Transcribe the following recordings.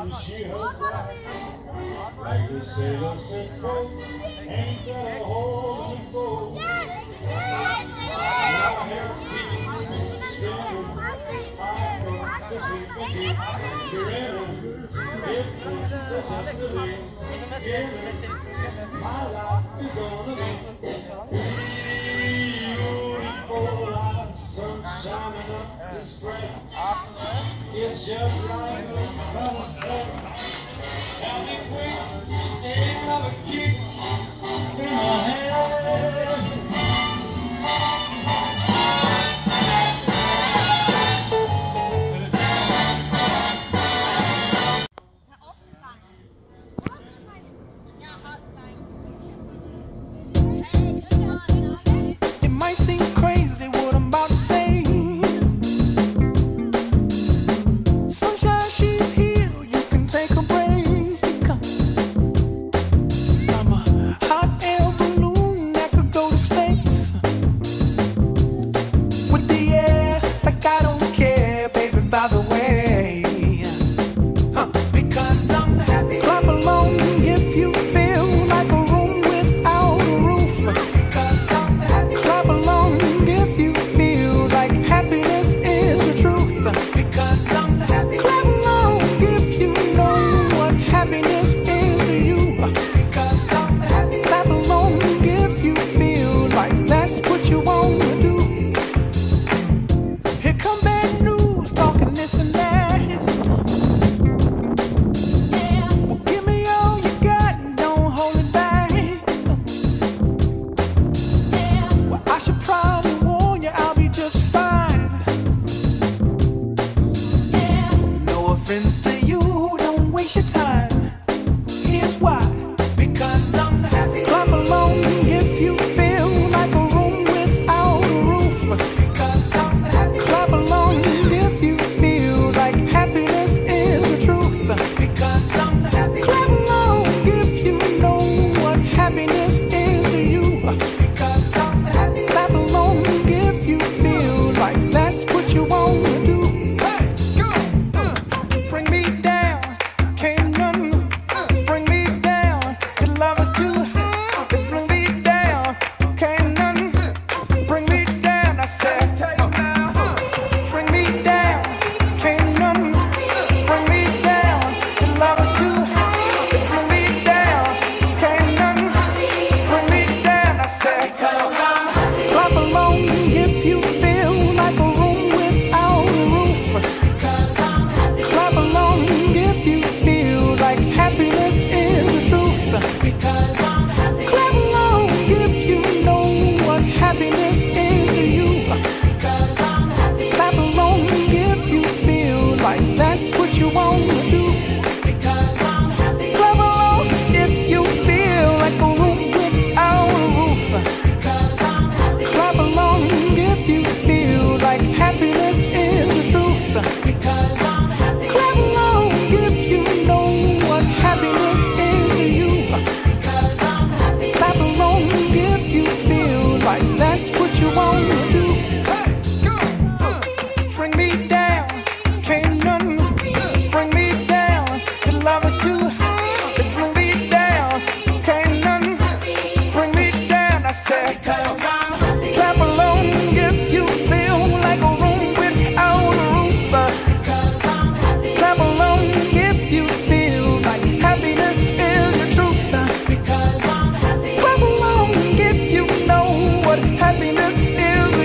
she her pride. Like the sailor said, quote, ain't got a hole in the boat. My hair keeps spinning, I go to sleep again. You're in it, if this is just a day. My life is gonna be beautiful, like sun shining up the spring. It's just like a sunset. Tell me quick, ain't another kick in my head. It might seem crazy what I'm about to say. Sunshine, she's here, you can take a break. I'm a hot air balloon that could go to space. With the air, like I don't care, baby, by the way. Because I'm happy. Clap along if you feel like a room without a roof. Because I'm happy. Clap along if you feel like happiness is the truth. Because I'm happy. Clap along if you know what happiness is to you. Because I'm happy. Clap along if you feel like that's what you want to do. Here come bad news, talking this and that. Well, give me all you got and don't hold it back. Well, I should probably warn you, I'll be just fine. No offense to you, don't waste your time. Here's why. Because I'm happy. Clap along if you feel like a room without a roof. Because I'm happy. Clap along if you feel like happiness is the truth. Because I'm happy. Clap along if you know what happiness is to you. Because I'm happy. Clap along if you feel like that's what you want to do. Hey, go! Bring me down, can't none bring me down. Your love is too high. Bring me down, can't none bring me down. I said, bring me down, can't none bring me down. Your love is too high. Bring me down, can't none bring me down. I said, clap along if you feel like a room without a roof. Clap along if you feel like happiness is the truth. Because I'm happy. Clap along if you know what happiness is to you. Because I'm happy. Clap along if you feel like that's what you want to do. Because I'm happy. Clap along if you feel like a room without a roof. Because I'm happy. Clap along if you feel like happiness is the truth. Because I'm happy. Clap along if you know what happiness is to you. Because I'm happy. Clap along if you feel like that's what you want to do. Bring me down, can't none bring me down. Your love is too high. Bring me down, can't none bring me down. I said, because I'm happy. Clap along if you feel like a room without a roof. Because I'm happy. Clap along if you feel like happiness is the truth. Because I'm happy. Clap along if you know what happiness is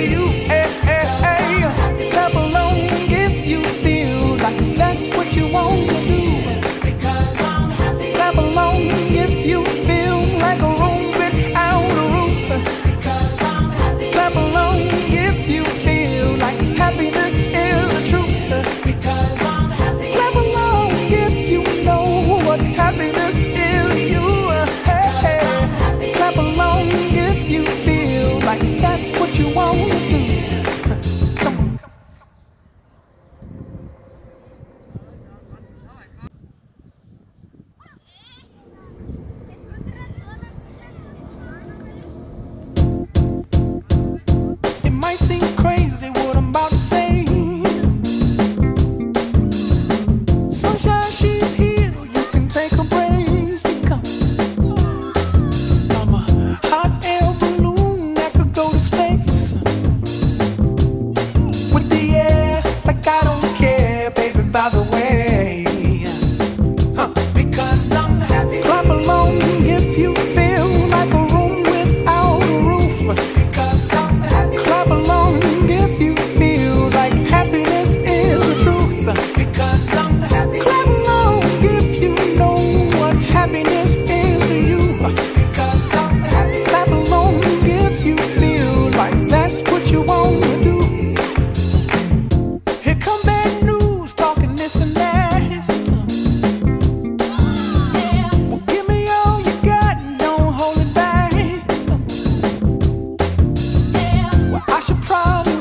Well, I should probably